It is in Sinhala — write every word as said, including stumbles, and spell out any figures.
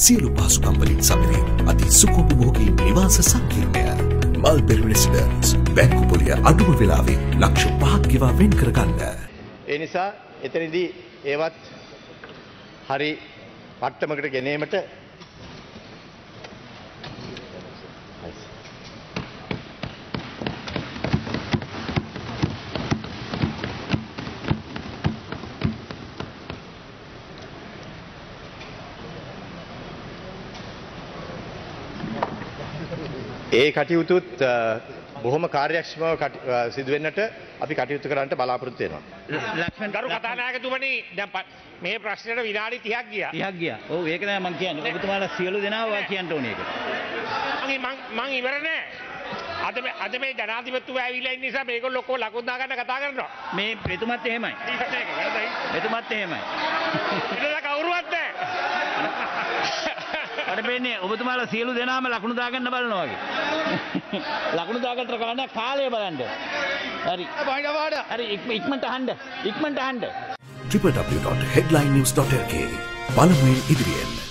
සියලු පහසුකම් වලින් සමරි අති සුඛෝපභෝගී නිවාස සංකීර්ණය. මල්බෙරි රෙසිඩන්ස් බැංකු පොලිය අඩුම වෙලාවේ ලක්ෂ පහක් ගෙවා වෙන් කර ගන්න. ඒ නිසා එතනදී ඒවත් හරි මට්ටමකට ගෙනීමට ඒ කටයුතුත් බොහොම කාර්යක්ෂමව සිදු වෙන්නට අපි කටයුතු කරන්නට බලාපොරොත්තු වෙනවා. ලක්ෂ්මන් ගරු කතානායකතුමනි දැන් මේ ප්‍රශ්නෙට විනාඩි තිහක් ගියා. තිහක් ගියා. ඔව් ඒක තමයි මම කියන්නේ. ඔබතුමාලා සියලු දෙනා ඔය කියන්න ඕනේ ඒක. මම මම ඉවර නෑ. අද මේ අද මේ ජනාධිපතිතුමා ඇවිල්ලා ඉන්න නිසා මේගොල්ලෝ ඔක්කොම ලකුණු දා ගන්න කතා කරනවා. මේ එතුමත් එහෙමයි. එතුමත් එහෙමයි. ඒක කවුරුවත් නෑ. අර වෙන්නේ ඔබතුමාලා සියලු දෙනාම ලකුණු දාගන්න බලනවා වගේ. ලකුණු දාගන්න කරන්න කාලය බලන්න. හරි. හරි ඉක්මනට අහන්න. ඉක්මනට අහන්න. w w w dot headline news dot l k බලමුවේ ඉදිරියෙන්